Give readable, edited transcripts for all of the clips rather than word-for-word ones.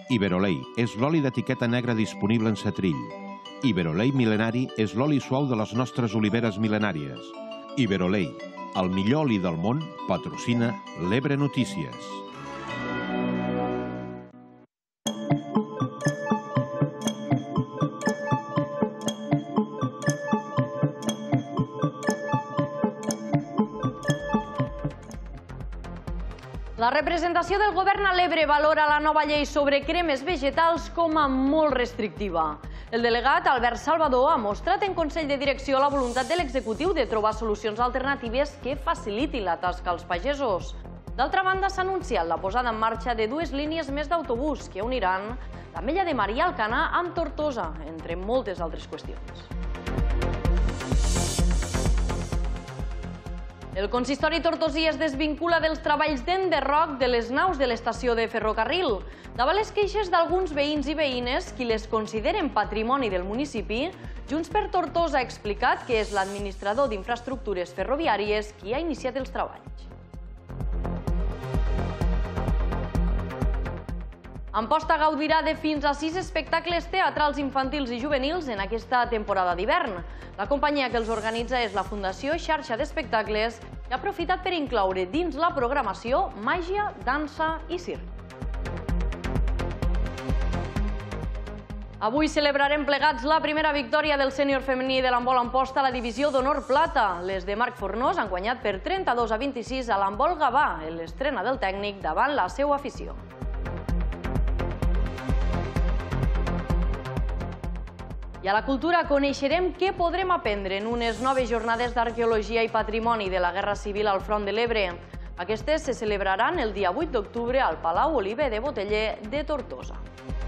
Iberolei és l'oli d'etiqueta negra disponible en setrill. Iberolei mil·lenari és l'oli suau de les nostres oliveres mil·lenàries. Iberolei, el millor oli del món, patrocina l'Ebre Notícies. La representació del govern a l'Ebre valora la nova llei sobre cremes vegetals com a molt restrictiva. El delegat Albert Salvador ha mostrat en Consell de Direcció la voluntat de l'executiu de trobar solucions alternatives que facilitin la tasca als pagesos. D'altra banda, s'ha anunciat la posada en marxa de 2 línies més d'autobús que uniran l'Ametlla de Mar i Alcanar amb Tortosa, entre moltes altres qüestions. El consistori tortosí es desvincula dels treballs d'enderroc de les naus de l'estació de ferrocarril. Davant les queixes d'alguns veïns i veïnes, qui les consideren patrimoni del municipi, Junts per Tortosa ha explicat que és l'administrador d'infraestructures ferroviàries qui ha iniciat els treballs. Amposta gaudirà de fins a 6 espectacles teatrals infantils i juvenils en aquesta temporada d'hivern. La companyia que els organitza és la Fundació Xarxa d'Espectacles, que ha aprofitat per incloure dins la programació màgia, dansa i circ. Avui celebrarem plegats la primera victòria del sènior femení de l'handbol Amposta a la divisió d'honor plata. Les de Marc Fornós han guanyat per 32-26 a l'handbol Gavà, en l'estrena del tècnic davant la seva afició. I a la cultura coneixerem què podrem aprendre en unes noves jornades d'arqueologia i patrimoni de la Guerra Civil al Front de l'Ebre. Aquestes se celebraran el dia 8 d'octubre al Palau Oliver de Boteller de Tortosa.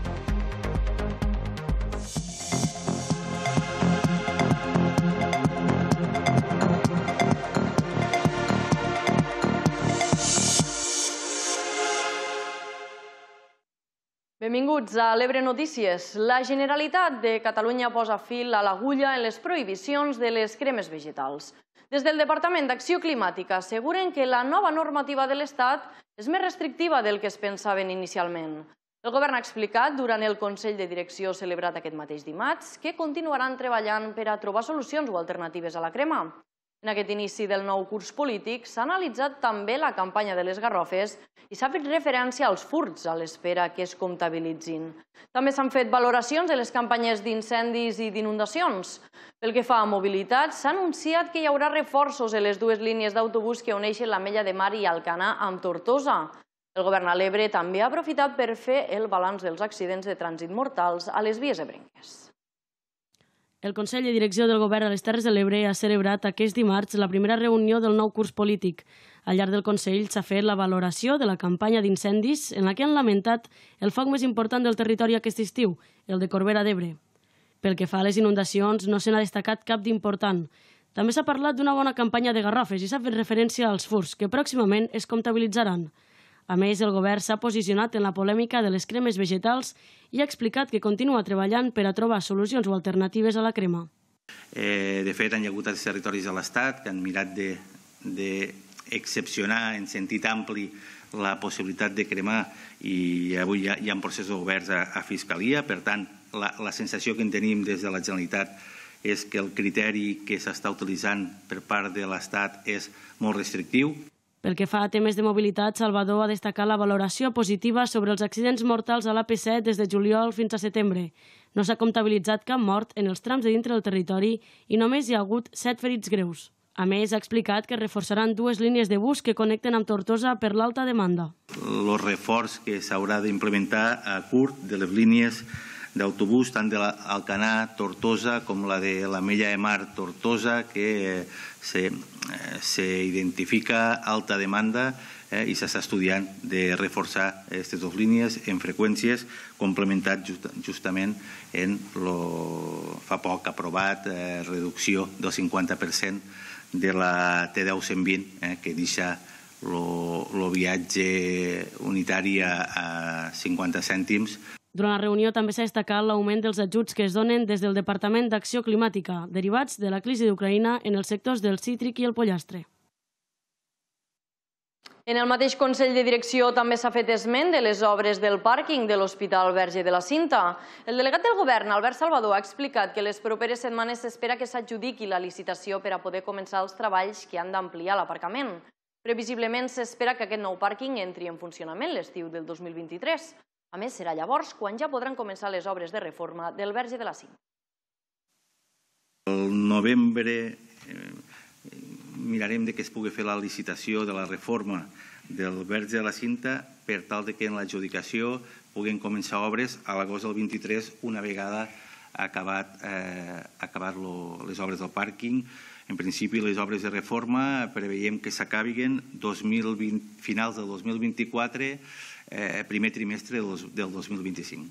Benvinguts a l'Ebre Notícies. La Generalitat de Catalunya posa fil a l'agulla en les prohibicions de les cremes vegetals. Des del Departament d'Acció Climàtica asseguren que la nova normativa de l'Estat és més restrictiva del que es pensaven inicialment. El govern ha explicat durant el Consell de Direcció celebrat aquest mateix dimarts que continuaran treballant per a trobar solucions o alternatives a la crema. En aquest inici del nou curs polític s'ha analitzat també la campanya de les garrofes i s'ha fet referència als furts a l'espera que es comptabilitzin. També s'han fet valoracions de les campanyes d'incendis i d'inundacions. Pel que fa a mobilitat, s'ha anunciat que hi haurà reforços en les 2 línies d'autobús que uneixen l'Ametlla de Mar i Alcanar amb Tortosa. El govern a l'Ebre també ha aprofitat per fer el balanç dels accidents de trànsit mortals a les vies ebrenques. El Consell de Direcció del Govern a les Terres de l'Ebre ha celebrat aquest dimarts la primera reunió del nou curs polític. Al llarg del Consell s'ha fet la valoració de la campanya d'incendis en la que han lamentat el foc més important del territori aquest estiu, el de Corbera d'Ebre. Pel que fa a les inundacions, no se n'ha destacat cap d'important. També s'ha parlat d'una bona campanya de garrofes i s'ha fet referència als furts, que pròximament es comptabilitzaran. A més, el govern s'ha posicionat en la polèmica de les cremes vegetals i ha explicat que continua treballant per a trobar solucions o alternatives a la crema. De fet, hi ha hagut altres territoris de l'Estat que han mirat d'excepcionar en sentit ampli la possibilitat de cremar i avui hi ha processos oberts a Fiscalia. Per tant, la sensació que en tenim des de la Generalitat és que el criteri que s'està utilitzant per part de l'Estat és molt restrictiu. Pel que fa a temes de mobilitat, Salvador ha destacat la valoració positiva sobre els accidents mortals a l'AP7 des de juliol fins a setembre. No s'ha comptabilitzat cap mort en els trams de dintre del territori i només hi ha hagut 7 ferits greus. A més, ha explicat que reforçaran 2 línies de bus que connecten amb Tortosa per l'alta demanda. El reforç que s'haurà d'implementar a curt de les línies d'autobús, tant de l'Alcanar, Tortosa, com la de l'Ametlla de Mar, Tortosa, que s'identifica alta demanda i s'està estudiant de reforçar aquestes 2 línies en freqüències, complementat justament en fa poc aprovat reducció del 50% de la T10-120, que deixa el viatge unitari a 50 cèntims. Durant la reunió també s'ha destacat l'augment dels ajuts que es donen des del Departament d'Acció Climàtica, derivats de la crisi d'Ucraïna en els sectors del cítric i el pollastre. En el mateix Consell de Direcció també s'ha fet esment de les obres del pàrquing de l'Hospital Verge de la Cinta. El delegat del govern, Albert Salvador, ha explicat que les properes setmanes s'espera que s'adjudiqui la licitació per a poder començar els treballs que han d'ampliar l'aparcament. Previsiblement s'espera que aquest nou pàrquing entri en funcionament l'estiu del 2023. A més, serà llavors quan ja podran començar les obres de reforma del Verge de la Cinta. Al novembre mirarem que es pugui fer la licitació de la reforma del Verge de la Cinta per tal que en l'adjudicació puguin començar obres a l'agost del 23 una vegada acabat les obres del pàrquing. En principi, les obres de reforma preveiem que s'acabin finals del 2024, primer trimestre del 2025.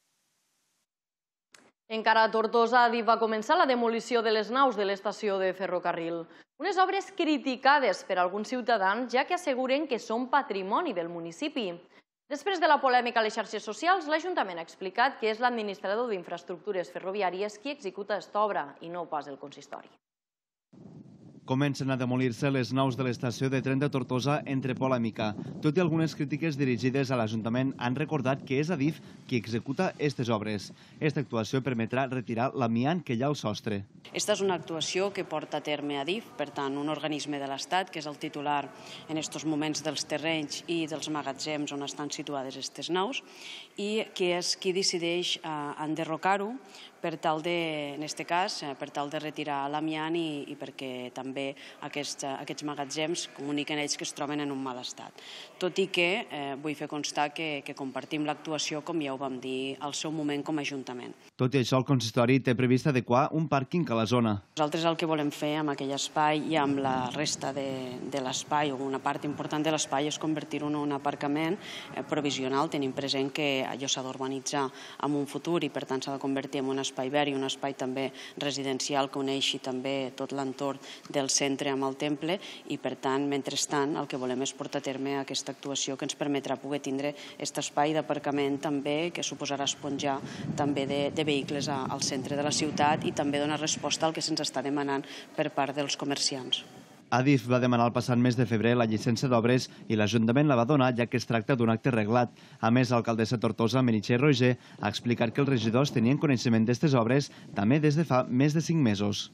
Encara a Tortosa, Adif va començar la demolició de les naus de l'estació de ferrocarril. Unes obres criticades per alguns ciutadans, ja que asseguren que són patrimoni del municipi. Després de la polèmica a les xarxes socials, l'Ajuntament ha explicat que és l'administrador d'infraestructures ferroviàries qui executa aquesta obra i no pas el consistori. Comencen a demolir-se les naus de l'estació de tren de Tortosa entre polèmica. Tot i algunes crítiques dirigides a l'Ajuntament, han recordat que és Adif qui executa aquestes obres. Aquesta actuació permetrà retirar l'amiant que hi ha al sostre. Esta és una actuació que porta a terme Adif, per tant, un organisme de l'Estat, que és el titular en aquests moments dels terrenys i dels magatzems on estan situades aquestes naus, i que és qui decideix enderrocar-ho per tal de, en aquest cas, per tal de retirar l'amiant i perquè també aquests magatzems comuniquen ells que es troben en un mal estat. Tot i que vull fer constar que compartim l'actuació, com ja ho vam dir al seu moment com a Ajuntament. Tot i això, el consistori té previst adequar un pàrquing a la zona. Nosaltres el que volem fer amb aquell espai i amb la resta de l'espai, o una part important de l'espai, és convertir-ho en un aparcament provisional. Tenim present que allò s'ha d'urbanitzar en un futur i per tant s'ha de convertir en un espai verd i un espai també residencial que uneixi també tot l'entorn del centre amb el temple i per tant, mentrestant, el que volem és portar a terme aquesta actuació que ens permetrà poder tindre aquest espai d'aparcament també que suposarà esponjar també de vehicles al centre de la ciutat i també donar resposta al que se'ns està demanant per part dels comerciants. Adif va demanar el passat mes de febrer la llicència d'obres i l'Ajuntament la va donar, ja que es tracta d'un acte reglat. A més, l'alcaldessa de Tortosa, Meritxell Roger, ha explicat que els regidors tenien coneixement d'aquestes obres també des de fa més de 5 mesos.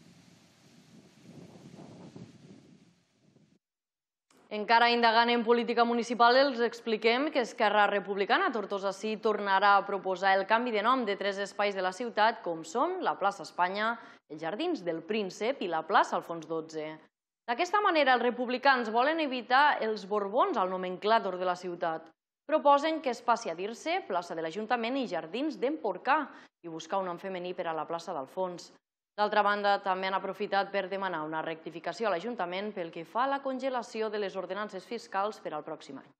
Encara indagant en política municipal, els expliquem que Esquerra Republicana Tortosa sí tornarà a proposar el canvi de nom de 3 espais de la ciutat, com són la plaça Espanya, els Jardins del Príncep i la plaça Alfons XII. D'aquesta manera, els republicans volen evitar els borbons al nomenclàtor de la ciutat. Proposen que es passi a dir-se plaça de l'Ajuntament i Jardins d'Emporcà i buscar un nom femení per a la plaça d'Alfons. D'altra banda, també han aprofitat per demanar una rectificació a l'Ajuntament pel que fa a la congelació de les ordenances fiscals per al pròxim any.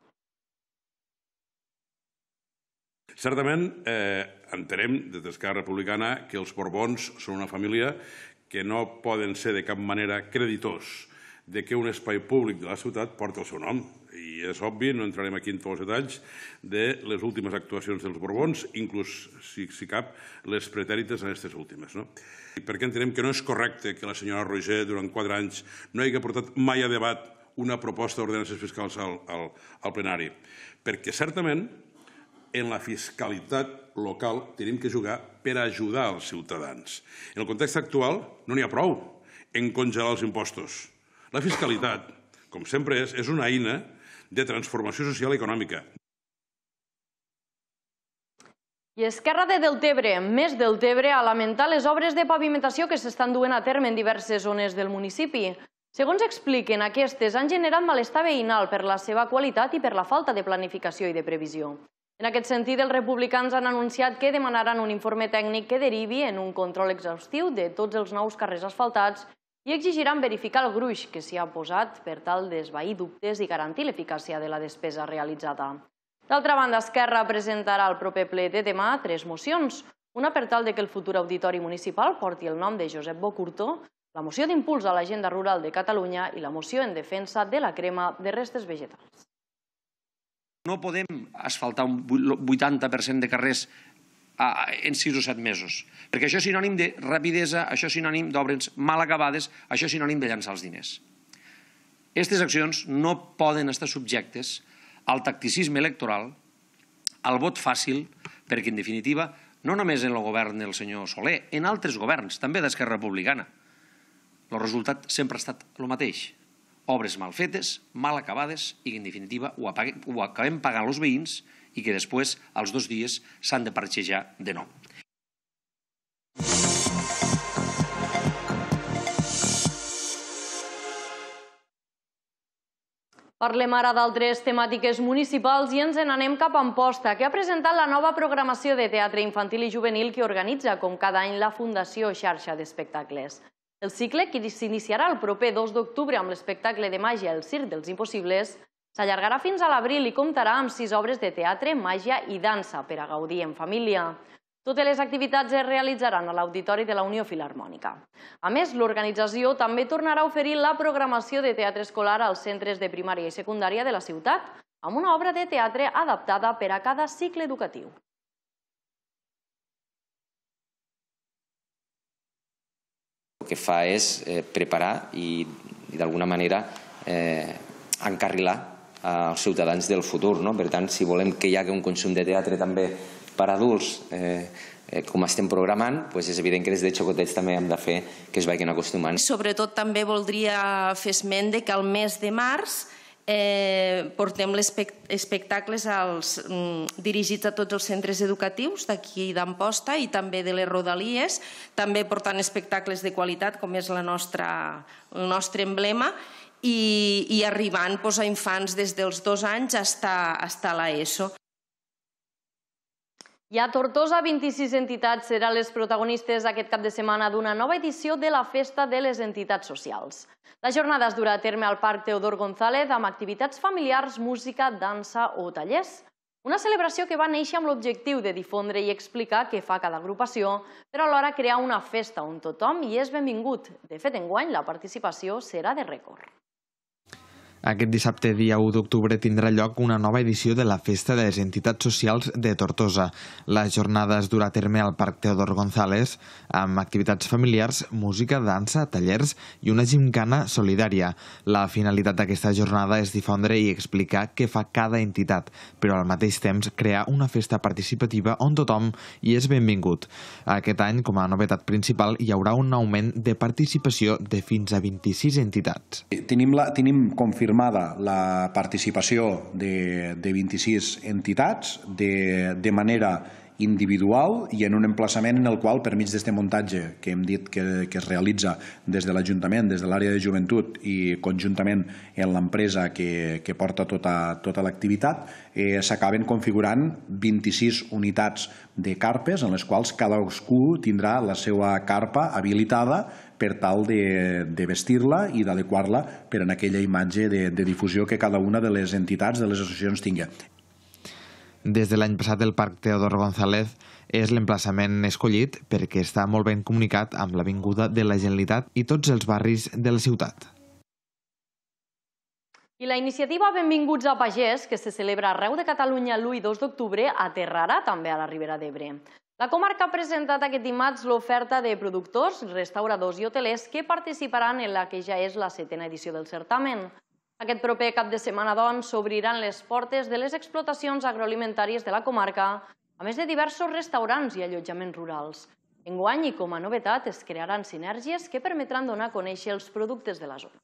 Certament, entenem des d'Esquerra Republicana que els Borbons són una família que no poden ser de cap manera creditors de que un espai públic de la ciutat porti el seu nom. I és obvi, no entrarem aquí en tots els detalls, de les últimes actuacions dels Borbons, inclús, si cap, les pretèrites en aquestes últimes. Perquè entenem que no és correcte que la senyora Roger, durant 4 anys, no hagi portat mai a debat una proposta d'ordenances fiscals al plenari. Perquè, certament, en la fiscalitat local tenim que jugar per ajudar els ciutadans. En el context actual no n'hi ha prou en congelar els impostos. La fiscalitat, com sempre és una eina de transformació social i econòmica. I Esquerra de Deltebre, més Deltebre, ha lamentat les obres de pavimentació que s'estan duent a terme en diverses zones del municipi. Segons expliquen, aquestes han generat malestar veïnal per la seva qualitat i per la falta de planificació i de previsió. En aquest sentit, els republicans han anunciat que demanaran un informe tècnic que derivi en un control exhaustiu de tots els nous carrers asfaltats i exigiran verificar el gruix que s'hi ha posat per tal d'esvair dubtes i garantir l'eficàcia de la despesa realitzada. D'altra banda, Esquerra presentarà al proper ple de demà 3 mocions. Una per tal que el futur auditori municipal porti el nom de Josep Bocurto, la moció d'impuls a l'agenda rural de Catalunya i la moció en defensa de la crema de restes vegetals. No podem asfaltar un 80% de carrers en 6 o 7 mesos, perquè això és sinònim de rapidesa, això és sinònim d'obres mal acabades, això és sinònim de llançar els diners. Aquestes accions no poden estar subjectes al tacticisme electoral, al vot fàcil, perquè, en definitiva, no només en el govern del senyor Soler, en altres governs, també d'Esquerra Republicana, el resultat sempre ha estat el mateix. Obres mal fetes, mal acabades i que, en definitiva, ho acabem pagant els veïns i que després, als 2 dies, s'han de parxejar de nou. Parlem ara d'altres temàtiques municipals i ens n'anem cap a Amposta, que ha presentat la nova programació de teatre infantil i juvenil que organitza, com cada any, la Fundació Xarxa d'Espectacles. El cicle, que s'iniciarà el proper 2 d'octubre amb l'espectacle de màgia El Circ dels Impossibles, s'allargarà fins a l'abril i comptarà amb 6 obres de teatre, màgia i dansa per a gaudir en família. Totes les activitats es realitzaran a l'Auditori de la Unió Filharmònica. A més, l'organització també tornarà a oferir la programació de teatre escolar als centres de primària i secundària de la ciutat, amb una obra de teatre adaptada per a cada cicle educatiu. El que fa és preparar i d'alguna manera encarrilar els ciutadans del futur. Per tant, si volem que hi hagi un consum de teatre també per adults, com estem programant, és evident que des de xocotets també hem de fer que es vagin acostumant. Sobretot també voldria fer esment que al mes de març portem espectacles dirigits a tots els centres educatius d'aquí d'Amposta i també de les Rodalies, també portant espectacles de qualitat, com és el nostre emblema, i arribant a infants des dels 2 anys fins a l'ESO. I a Tortosa, 26 entitats seran les protagonistes aquest cap de setmana d'una nova edició de la Festa de les Entitats Socials. La jornada es durà a terme al Parc Teodor González amb activitats familiars, música, dansa o tallers. Una celebració que va néixer amb l'objectiu de difondre i explicar què fa cada agrupació, però alhora crear una festa on tothom hi és benvingut. De fet, enguany la participació serà de rècord. Aquest dissabte, dia 1 d'octubre, tindrà lloc una nova edició de la Festa de les Entitats Socials de Tortosa. La jornada es durà a terme al Parc Teodor González amb activitats familiars, música, dansa, tallers i una gimcana solidària. La finalitat d'aquesta jornada és difondre i explicar què fa cada entitat, però al mateix temps crear una festa participativa on tothom hi és benvingut. Aquest any, com a novetat principal, hi haurà un augment de participació de fins a 26 entitats. Tenim confirmat la participació de 26 entitats de manera individual i en un emplaçament en el qual, per mig d'aquest muntatge que hem dit que es realitza des de l'Ajuntament, des de l'àrea de joventut i conjuntament amb l'empresa que porta tota l'activitat, s'acaben configurant 26 unitats de carpes en les quals cadascú tindrà la seva carpa habilitada per tal de vestir-la i d'adequar-la per a aquella imatge de difusió que cada una de les entitats, de les associacions tingui. Des de l'any passat, el Parc Teodor González és l'emplaçament escollit perquè està molt ben comunicat amb l'Avinguda de la Generalitat i tots els barris de la ciutat. I la iniciativa Benvinguts a Pagès, que se celebra arreu de Catalunya l'1 i 2 d'octubre, aterrarà també a la Ribera d'Ebre. La comarca ha presentat aquest dimarts l'oferta de productors, restauradors i hotelers que participaran en la que ja és la 7ª edició del certamen. Aquest proper cap de setmana, doncs, s'obriran les portes de les explotacions agroalimentàries de la comarca, a més de diversos restaurants i allotjaments rurals. Enguany, i com a novetat, es crearan sinergies que permetran donar a conèixer els productes de la zona.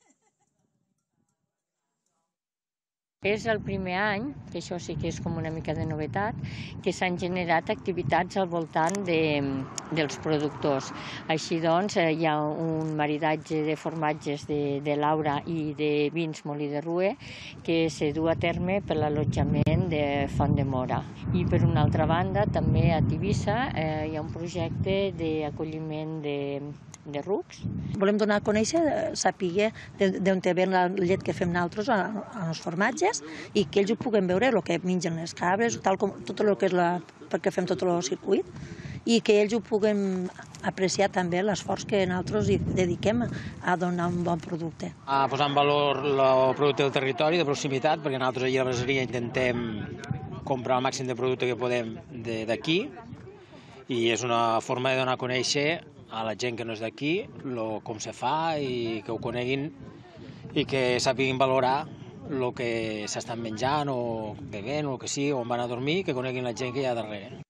És el primer any, que això sí que és com una mica de novetat, que s'han generat activitats al voltant dels productors. Així doncs, hi ha un maridatge de formatges de Laura i de vins Molí de Rué que se du a terme per l'allotjament de Font de Mora. I per una altra banda, també a Tivissa hi ha un projecte d'acolliment de rucs. Volem donar a conèixer, saber d'on ve la llet que fem nosaltres als formatges i que ells ho puguen veure, el que mengen les cabres, tot el que és perquè fem tot el circuit, i que ells ho puguen apreciar també l'esforç que nosaltres hi dediquem a donar un bon producte. A posar en valor el producte del territori, de proximitat, perquè nosaltres allà a la braseria intentem comprar el màxim de producte que podem d'aquí i és una forma de donar a conèixer a la gent que no és d'aquí com se fa i que ho coneguin i que sàpiguin valorar el que s'estan menjant o bevent o el que sigui, on van a dormir, que coneguin la gent que hi ha darrere.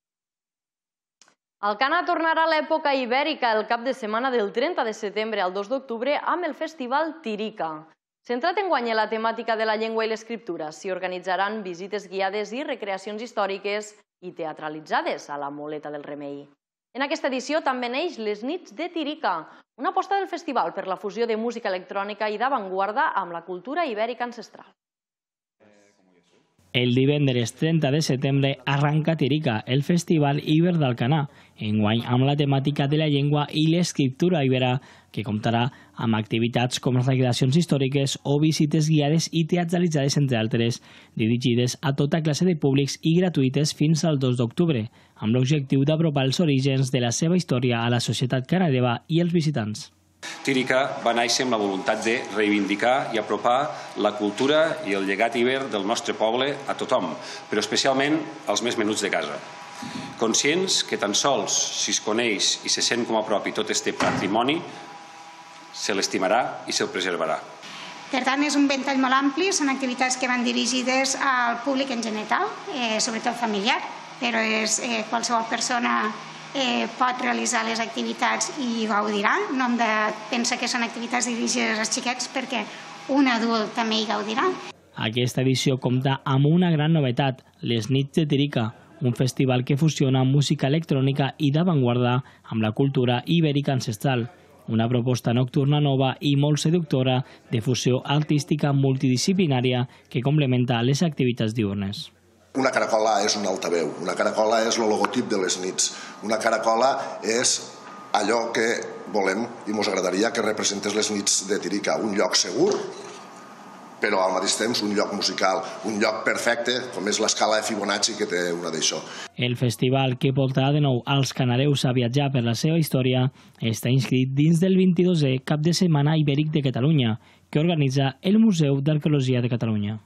Alcanar tornarà a l'època ibèrica el cap de setmana del 30 de setembre al 2 d'octubre amb el festival Tirica. Centrat enguany en la temàtica de la llengua i l'escriptura, s'hi organitzaran visites guiades i recreacions històriques i teatralitzades a la Moleta del Remei. En aquesta edició també neix les Nits de Tirica, una aposta del festival per la fusió de música electrònica i d'avantguarda amb la cultura ibèrica ancestral. El divendres 30 de setembre arranca Tirica, el Festival Iber d'Alcanar, enguany amb la temàtica de la llengua i l'escriptura ibera, que comptarà amb activitats com recreacions històriques o visites guiades i teatralitzades, entre altres, dirigides a tota classe de públics i gratuïtes fins al 2 d'octubre, amb l'objectiu d'apropar els orígens de la seva història a la societat canadeva i els visitants. Tirica va néixer amb la voluntat de reivindicar i apropar la cultura i el llegat iber del nostre poble a tothom, però especialment als més menuts de casa. Conscients que tan sols si es coneix i se sent com a propi tot este patrimoni, se l'estimarà i se'l preservarà. Per tant, és un ventall molt ampli, són activitats que van dirigides al públic en general, sobretot familiar, però qualsevol persona pot realitzar les activitats i gaudirà. No hem de pensar que són activitats dirigides als xiquets perquè un adult també hi gaudirà. Aquesta edició compta amb una gran novetat, les Nits de Tirica, un festival que fusiona música electrònica i d'avantguarda amb la cultura ibèrica ancestral. Una proposta nocturna nova i molt seductora de fusió artística multidisciplinària que complementa les activitats diurnes. Una caracola és un altaveu, una caracola és el logotip de les nits, una caracola és allò que volem i ens agradaria que representés les nits de Tirica, un lloc segur, però al mateix temps un lloc musical, un lloc perfecte, com és l'escala de Fibonacci que té una d'això. El festival, que portarà de nou als canareus a viatjar per la seva història, està inscrit dins del 22è Cap de Setmana Ibèric de Catalunya, que organitza el Museu d'Arqueologia de Catalunya.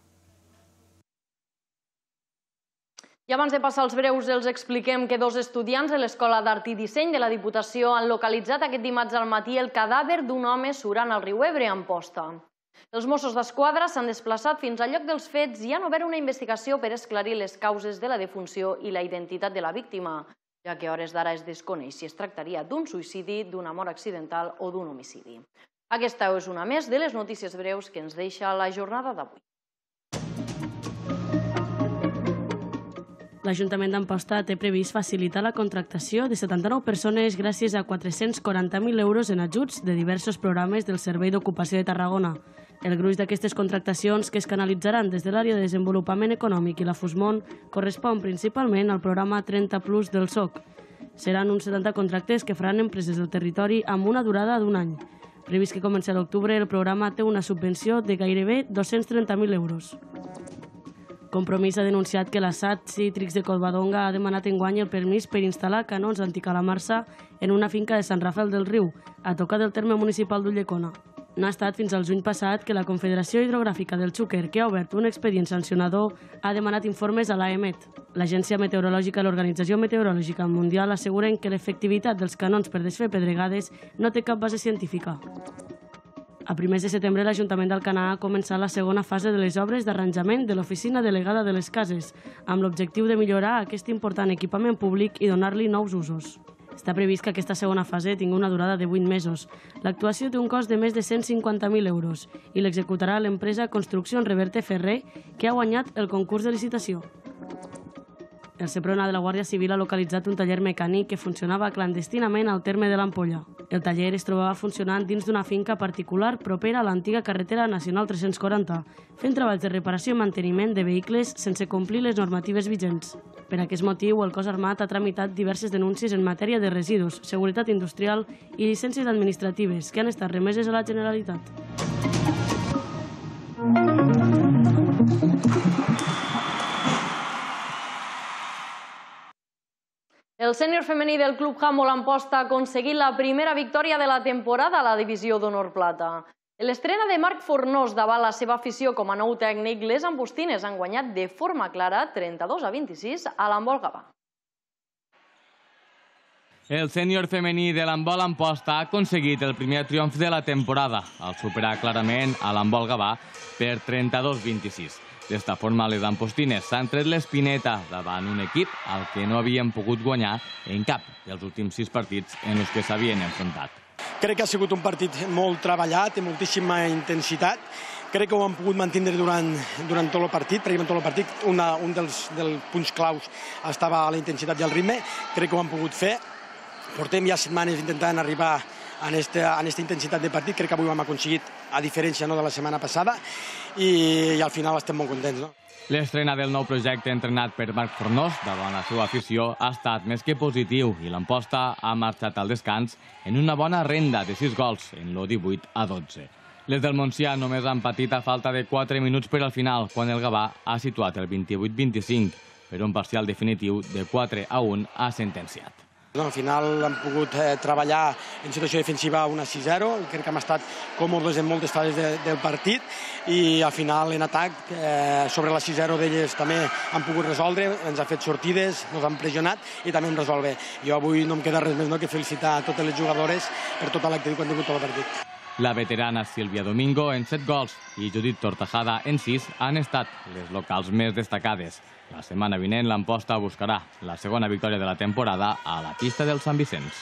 I abans de passar als breus, els expliquem que 2 estudiants de l'Escola d'Art i Disseny de la Diputació han localitzat aquest dimarts al matí el cadàver d'un home surant al riu Ebre a Amposta. Els Mossos d'Esquadra s'han desplaçat fins al lloc dels fets i han obert una investigació per esclarir les causes de la defunció i la identitat de la víctima, ja que a hores d'ara es desconeix si es tractaria d'un suïcidi, d'una mort accidental o d'un homicidi. Aquesta és una més de les notícies breus que ens deixa la jornada d'avui. L'Ajuntament d'Amposta té previst facilitar la contractació de 79 persones gràcies a 440.000 euros en ajuts de diversos programes del Servei d'Ocupació de Tarragona. El gruix d'aquestes contractacions, que es canalitzaran des de l'àrea de desenvolupament econòmic i la Fusmont, correspon principalment al programa 30+ del SOC. Seran uns 70 contractes que faran empreses del territori amb una durada d'un any. Previst que comenci a l'octubre, el programa té una subvenció de gairebé 230.000 euros. Compromís ha denunciat que la SAT Cítrics de Covadonga ha demanat enguany el permís per instal·lar canons anticalamarsa en una finca de Sant Rafel del Riu, a tocar del terme municipal d'Ulldecona. No ha estat fins al juny passat que la Confederació Hidrogràfica del Xúquer, que ha obert un expedient sancionador, ha demanat informes a l'AEMET. L'Agència Meteorològica i l'Organització Meteorològica Mundial asseguren que l'efectivitat dels canons per desfer pedregades no té cap base científica. A primers de setembre, l'Ajuntament d'Alcanar ha començat la segona fase de les obres d'arranjament de l'Oficina Delegada de les Cases, amb l'objectiu de millorar aquest important equipament públic i donar-li nous usos. Està previst que aquesta segona fase tingui una durada de 8 mesos. L'actuació té un cost de més de 150.000 euros i l'executarà l'empresa Construccions Reverte Ferrer, que ha guanyat el concurs de licitació. El Seprona de la Guàrdia Civil ha localitzat un taller mecànic que funcionava clandestinament al terme de l'Ampolla. El taller es trobava funcionant dins d'una finca particular propera a l'antiga carretera nacional 340, fent treballs de reparació i manteniment de vehicles sense complir les normatives vigents. Per aquest motiu, el cos armat ha tramitat diverses denúncies en matèria de residus, seguretat industrial i llicències administratives que han estat remeses a la Generalitat. El sènior femení del Club Handbol Amposta ha aconseguit la primera victòria de la temporada a la divisió d'honor plata. En l'estrena de Marc Fornós davant la seva afició com a nou tècnic, les ambostines han guanyat de forma clara 32-26 a l'Handbol Gavà. El sènior femení de l'handbol Amposta ha aconseguit el primer triomf de la temporada, al superar clarament a l'handbol Gavà per 32-26. D'esta forma, les ampostines s'han tret l'espineta davant un equip al que no havien pogut guanyar en cap dels últims 6 partits en els que s'havien enfrontat. Crec que ha sigut un partit molt treballat, amb moltíssima intensitat. Crec que ho han pogut mantenir durant tot el partit, pràcticament tot el partit. Un dels punts claus estava a la intensitat i al ritme. Crec que ho han pogut fer. Portem ja setmanes intentant arribar a aquesta intensitat de partit. Crec que avui ho hem aconseguit, a diferència de la setmana passada, i al final estem molt contents. L'estrena del nou projecte entrenat per Marc Fornós davant la seva afició ha estat més que positiu i l'Amposta ha marxat al descans en una bona renda de 6 gols en el 18-12. Les del Montsià només han patit a falta de 4 minuts per al final, quan el Gavà ha situat el 28-25, per un parcial definitiu de 4-1 ha sentenciat. Al final hem pogut treballar en situació defensiva 1-6-0, crec que hem estat còmodes en moltes fases del partit i al final en atac sobre la 6-0 d'elles també han pogut resoldre, ens ha fet sortides, ens han pressionat i també hem resolt bé. Jo avui no em queda res més que felicitar a totes les jugadores per tota l'activitat que han tingut tot el partit. La veterana Sílvia Domingo en 7 gols i Judit Tortajada en 6 han estat les locals més destacades. La setmana vinent l'Amposta buscarà la segona victòria de la temporada a la pista del Sant Vicenç.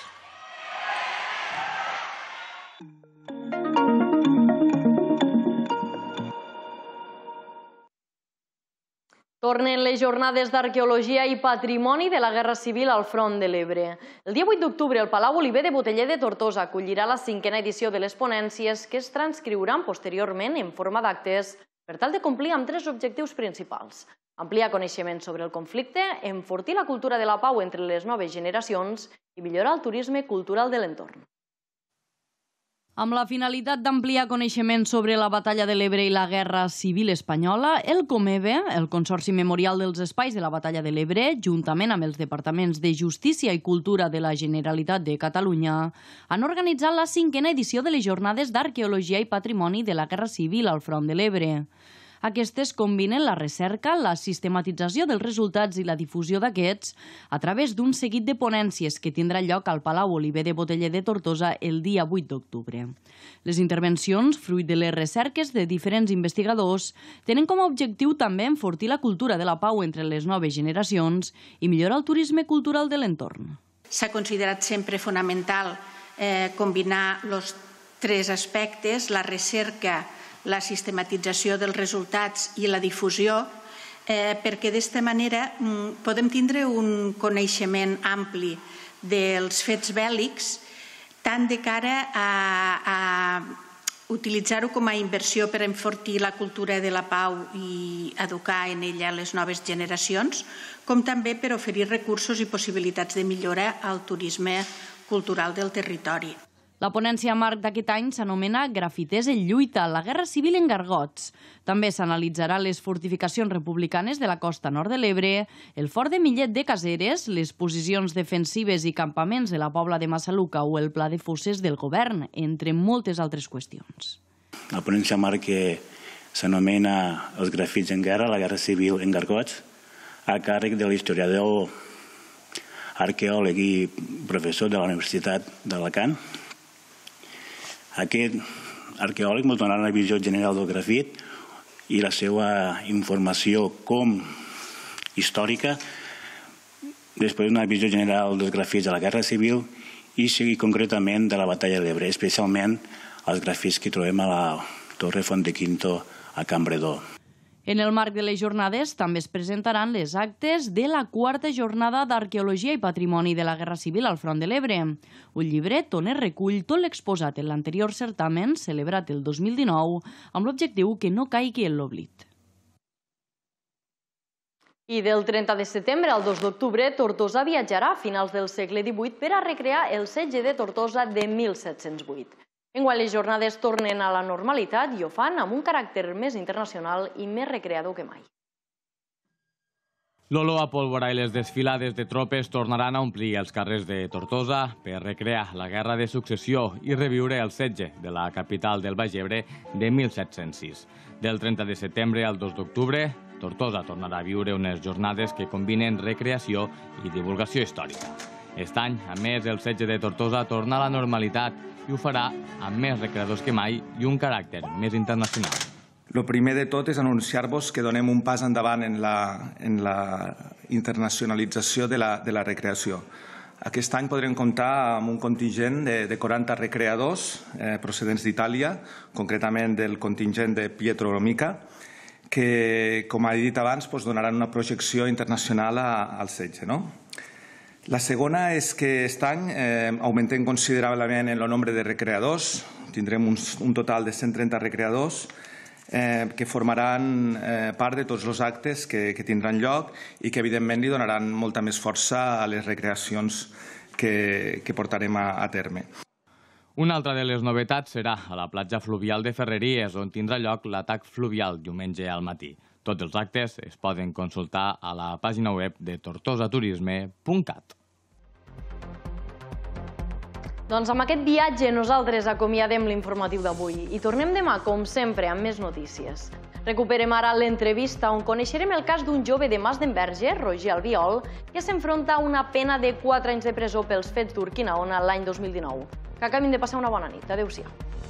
Tornen les jornades d'arqueologia i patrimoni de la Guerra Civil al Front de l'Ebre. El dia 8 d'octubre, el Palau Oliver de Boteller de Tortosa acollirà la 5a edició de les ponències que es transcriuran posteriorment en forma d'actes per tal de complir amb 3 objectius principals. Ampliar coneixements sobre el conflicte, enfortir la cultura de la pau entre les noves generacions i millorar el turisme cultural de l'entorn. Amb la finalitat d'ampliar coneixements sobre la batalla de l'Ebre i la Guerra Civil Espanyola, el COMEBE, el Consorci Memorial dels Espais de la Batalla de l'Ebre, juntament amb els Departaments de Justícia i Cultura de la Generalitat de Catalunya, han organitzat la 5a edició de les Jornades d'Arqueologia i Patrimoni de la Guerra Civil al Front de l'Ebre. Aquestes combinen la recerca, la sistematització dels resultats i la difusió d'aquests a través d'un seguit de ponències que tindrà lloc al Palau Oliver de Boteller de Tortosa el dia 8 d'octubre. Les intervencions, fruit de les recerques de diferents investigadors, tenen com a objectiu també enfortir la cultura de la pau entre les noves generacions i millorar el turisme cultural de l'entorn. S'ha considerat sempre fonamental combinar els 3 aspectes, la recerca, la sistematització dels resultats i la difusió, perquè d'esta manera podem tindre un coneixement ampli dels fets bèl·lics, tant de cara a utilitzar-ho com a inversió per enfortir la cultura de la pau i educar en ella les noves generacions, com també per oferir recursos i possibilitats de millora al turisme cultural del territori. La ponència marc d'aquest any s'anomena Grafiters en lluita, la Guerra Civil en Gargots. També s'analitzarà les fortificacions republicanes de la costa nord de l'Ebre, el fort de Millet de Caseres, les posicions defensives i campaments de la Pobla de Massaluca o el pla de fosses del govern, entre moltes altres qüestions. La ponència marc que s'anomena Els grafits en guerra, la Guerra Civil en Gargots, a càrrec de l'historiador, arqueòleg i professor de la Universitat d'Alacant. Aquest arqueòleg ens donarà una visió general del grafit i la seva informació com històrica, després una visió general dels grafits de la Guerra Civil i seguir concretament de la batalla de l'Ebre, especialment els grafits que trobem a la Torre Font de Quinto a Can Bredó. En el marc de les jornades també es presentaran les actes de la 4a jornada d'Arqueologia i Patrimoni de la Guerra Civil al Front de l'Ebre, un llibret on es recull tot l'exposat en l'anterior certamen, celebrat el 2019, amb l'objectiu que no caigui en l'oblit. I del 30 de setembre al 2 d'octubre, Tortosa viatjarà a finals del segle XVIII per a recrear el setge de Tortosa de 1708. Enguany les jornades tornen a la normalitat i ho fan amb un caràcter més internacional i més recreador que mai. L'olor a pólvora i les desfilades de tropes tornaran a omplir els carrers de Tortosa per recrear la Guerra de Successió i reviure el setge de la capital del Baix Ebre de 1706. Del 30 de setembre al 2 d'octubre, Tortosa tornarà a viure unes jornades que combinen recreació i divulgació històrica. Aquest any, a més, el setge de Tortosa torna a la normalitat i ho farà amb més recreadors que mai i un caràcter més internacional. El primer de tot és anunciar-vos que donem un pas endavant en la internacionalització de la recreació. Aquest any podrem comptar amb un contingent de 40 recreadors procedents d'Itàlia, concretament del contingent de Pietro Lomica, que, com he dit abans, donaran una projecció internacional al setge. La segona és que aquest any augmentem considerablement el nombre de recreadors. Tindrem un total de 130 recreadors que formaran part de tots els actes que tindran lloc i que, evidentment, li donaran molta més força a les recreacions que portarem a terme. Una altra de les novetats serà a la platja fluvial de Ferreries, on tindrà lloc l'atac fluvial diumenge al matí. Tots els actes es poden consultar a la pàgina web de tortosaturisme.cat. Doncs amb aquest viatge nosaltres acomiadem l'informatiu d'avui i tornem demà, com sempre, amb més notícies. Recuperem ara l'entrevista on coneixerem el cas d'un jove de Mas d'Enverge, Roger Albiol, que s'enfronta a una pena de 4 anys de presó pels fets d'Urquinaona l'any 2019. Que acabin de passar una bona nit. Adéu-siau.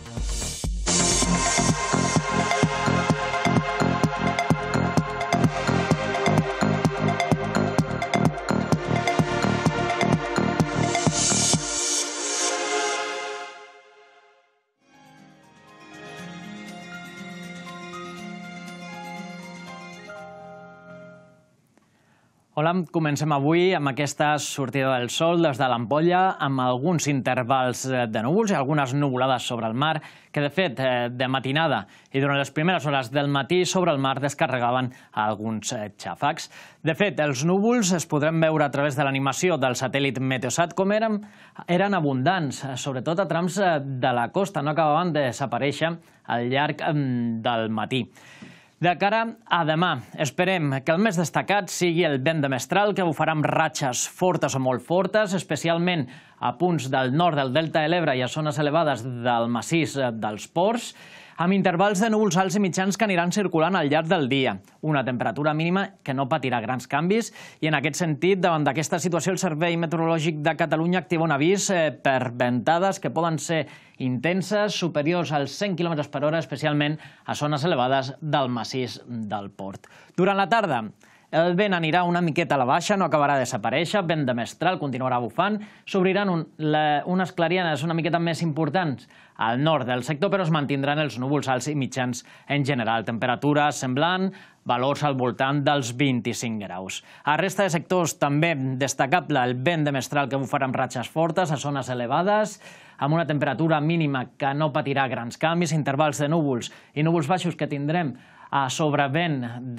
Hola, comencem avui amb aquesta sortida del sol des de l'Ampolla, amb alguns intervals de núvols i algunes nuvolades sobre el mar, que de fet de matinada i durant les primeres hores del matí sobre el mar descarregaven alguns xàfecs. De fet, els núvols es podran veure a través de l'animació del satèl·lit Meteosat com eren abundants, sobretot a trams de la costa, no acabaven de desaparèixer al llarg del matí. De cara a demà, esperem que el més destacat sigui el vent de mestral, que bufarà amb ratxes fortes o molt fortes, especialment a punts del nord del Delta de l'Ebre i a zones elevades del massís dels Ports, amb intervals de núvols alts i mitjans que aniran circulant al llarg del dia. Una temperatura mínima que no patirà grans canvis i, en aquest sentit, davant d'aquesta situació, el Servei Meteorològic de Catalunya activa un avís per ventades que poden ser intenses, superiors als 100 km per hora, especialment a zones elevades del massís del Port. Durant la tarda, el vent anirà una miqueta a la baixa, no acabarà de desaparèixer, vent de mestral continuarà bufant, s'obriran unes clarianes una miqueta més importants al nord del sector, però es mantindran els núvols alts i mitjans en general. Temperatura semblant, valors al voltant dels 25 graus. A resta de sectors també destacable el vent de mestral que bufarà amb ratxes fortes a zones elevades, amb una temperatura mínima que no patirà grans canvis, intervals de núvols i núvols baixos que tindrem a sobrevent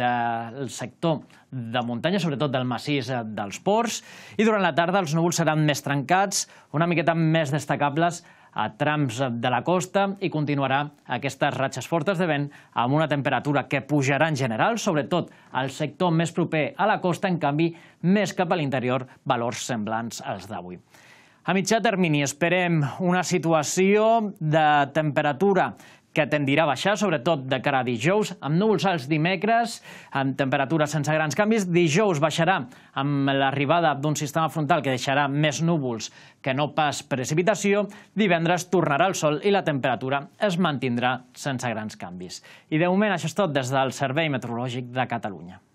del sector de muntanya, sobretot del massís dels Ports, i durant la tarda els núvols seran més trencats, una miqueta més destacables a trams de la costa i continuarà aquestes ratxes fortes de vent amb una temperatura que pujarà en general, sobretot al sector més proper a la costa, en canvi, més cap a l'interior, valors semblants als d'avui. A mitjà termini esperem una situació de temperatura que tendirà a baixar, sobretot de cara a dijous, amb núvols alts dimecres, amb temperatures sense grans canvis. Dijous baixarà amb l'arribada d'un sistema frontal que deixarà més núvols que no pas precipitació. Divendres tornarà el sol i la temperatura es mantindrà sense grans canvis. I de moment això és tot des del Servei Meteorològic de Catalunya.